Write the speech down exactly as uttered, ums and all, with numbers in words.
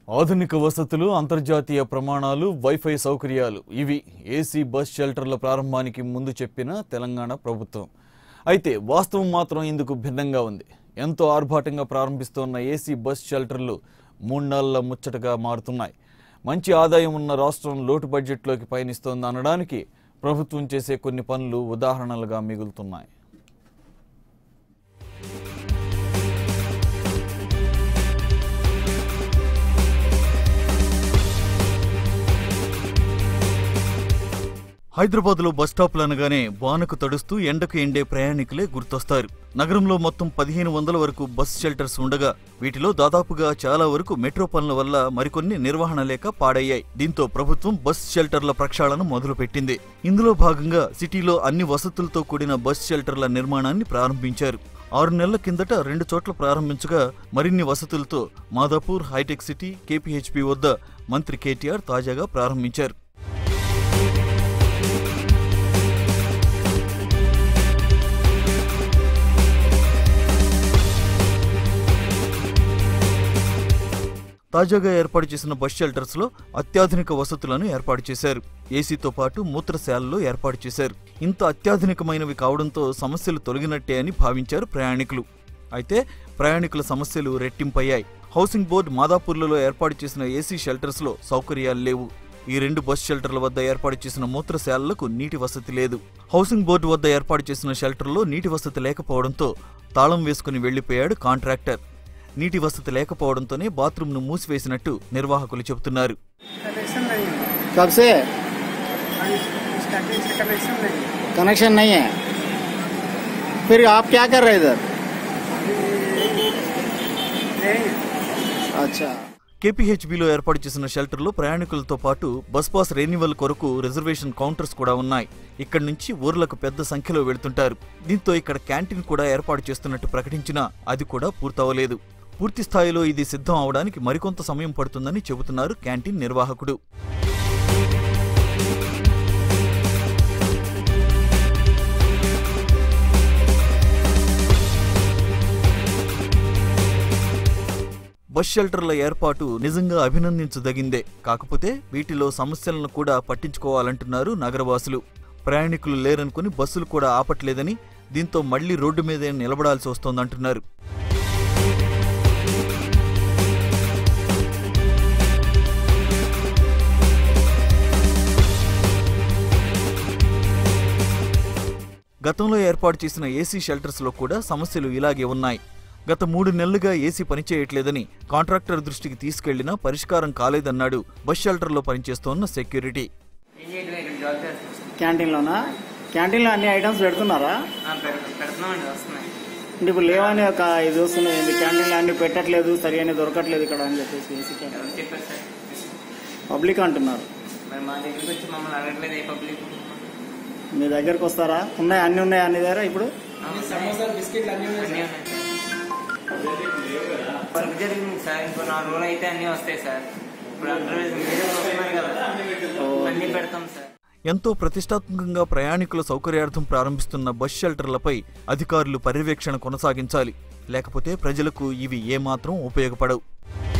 ఆధునిక వసతులు, అంతర్జాతీయ ప్రమాణాలు, వైఫై సౌకర్యాలు ఇవి ఏసీ బస్ షెల్టర్ల ప్రారంభానికి ముందు చెప్పిన తెలంగాణ ప్రభుత్వం. అయితే వాస్తవం మాత్రం ఇందుకు భిన్నంగా ఉంది. ఎంతో ఆర్భాటంగా ప్రారంభిస్తున్న ఏసీ బస్ షెల్టర్లు మూడు ముచ్చటగా మారుతున్నాయి. మంచి ఆదాయం ఉన్న రాష్ట్రం లోటు బడ్జెట్లోకి పయనిస్తోంది అనడానికి ప్రభుత్వం చేసే కొన్ని పనులు ఉదాహరణలుగా మిగులుతున్నాయి. హైదరాబాద్లో బస్టాప్లు అనగానే వానకు తడుస్తూ ఎండకు ఎండే ప్రయాణికులే గుర్తొస్తారు. నగరంలో మొత్తం పదిహేను వందల వరకు బస్ షెల్టర్స్ ఉండగా వీటిలో దాదాపుగా చాలా వరకు మెట్రో పనుల వల్ల మరికొన్ని నిర్వహణ లేక పాడయ్యాయి. దీంతో ప్రభుత్వం బస్ షెల్టర్ల ప్రక్షాళన మొదలుపెట్టింది. ఇందులో భాగంగా సిటీలో అన్ని వసతులతో కూడిన బస్ షెల్టర్ల నిర్మాణాన్ని ప్రారంభించారు. ఆరు నెలల కిందట రెండు చోట్ల ప్రారంభించగా మరిన్ని వసతులతో మాదాపూర్, హైటెక్ సిటీ, కేపీహెచ్పీ వద్ద మంత్రి కేటీఆర్ తాజాగా ప్రారంభించారు. తాజాగా ఏర్పాటు చేసిన బస్ షెల్టర్స్ లో అత్యాధునిక వసతులను ఏర్పాటు చేశారు. ఏసీతో పాటు మూత్రశాలలు ఏర్పాటు చేశారు. ఇంత అత్యాధునికమైనవి కావడంతో సమస్యలు తొలగినట్టే అని భావించారు ప్రయాణికులు. అయితే ప్రయాణికుల సమస్యలు రెట్టింపయ్యాయి. హౌసింగ్ బోర్డు మాదాపూర్లలో ఏర్పాటు చేసిన ఏసీ షెల్టర్స్ లో సౌకర్యాలు లేవు. ఈ రెండు బస్ షెల్టర్ల వద్ద ఏర్పాటు చేసిన మూత్రశాలలకు నీటి వసతి లేదు. హౌసింగ్ బోర్డు వద్ద ఏర్పాటు చేసిన షెల్టర్లో నీటి వసతి లేకపోవడంతో తాళం వేసుకుని వెళ్లిపోయాడు కాంట్రాక్టర్. నీటి వసతి లేకపోవడంతోనే బాత్రూమ్ ను మూసివేసినట్టు నిర్వాహకులు చెబుతున్నారు. కనెక్షన్ नहीं है फिर आप क्या कर रहे इधर अच्छा కేపీహెచ్బీలో ఏర్పాటు చేసిన షెల్టర్లో ప్రయాణికులతో పాటు బస్ పాస్ రెన్యువల్ కొరకు రిజర్వేషన్ కౌంటర్స్ కూడా ఉన్నాయి. ఇక్కడి నుంచి ఊర్లకు పెద్ద సంఖ్యలో వెళ్తుంటారు. దీంతో ఇక్కడ క్యాంటీన్ కూడా ఏర్పాటు చేస్తున్నట్టు ప్రకటించినా అది కూడా పూర్తవలేదు. పూర్తి స్థాయిలో ఇది సిద్ధం అవడానికి మరికొంత సమయం పడుతుందని చెబుతున్నారు క్యాంటీన్ నిర్వాహకుడు. బస్ షెల్టర్ల ఏర్పాటు నిజంగా అభినందించదగిందే. కాకపోతే వీటిలో సమస్యలను కూడా పట్టించుకోవాలంటున్నారు నగరవాసులు. ప్రయాణికులు లేరనుకుని బస్సులు కూడా ఆపట్లేదని, దీంతో మళ్లీ రోడ్డు మీదే నిలబడాల్సి వస్తోందంటున్నారు. గతంలో ఏర్పాటు చేసిన ఏసీ షెల్టర్స్ లో కూడా సమస్యలు ఇలాగే ఉన్నాయి. గత మూడు నెలలుగా ఏసీ పనిచేయట్లేదని కాంట్రాక్టర్ దృష్టికి తీసుకెళ్లినా పరిష్కారం కాలేదన్నాడు బస్ షెల్టర్ లో పనిచేస్తోన్న సెక్యూరిటీ. క్యాంటీన్లోనా క్యాంటీన్లో అన్ని ఐటమ్స్ పెడుతున్నారా? అంటే ఇప్పుడు లేవని ఒక ఇది వస్తున్నాయి, క్యాంటీన్లో అన్ని పెట్టట్లేదు, సరిగా దొరకట్లేదు ఇక్కడ అని చెప్పేసి పబ్లిక్ అంటున్నారు. మీ దగ్గరకు వస్తారా? ఉన్నాయి, అన్ని ఉన్నాయి అన్ని దగ్గర. ఇప్పుడు ఎంతో ప్రతిష్టాత్మకంగా ప్రయాణికుల సౌకర్యార్థం ప్రారంభిస్తున్న బస్ షెల్టర్లపై అధికారులు పర్యవేక్షణ కొనసాగించాలి. లేకపోతే ప్రజలకు ఇవి ఏమాత్రం ఉపయోగపడవు.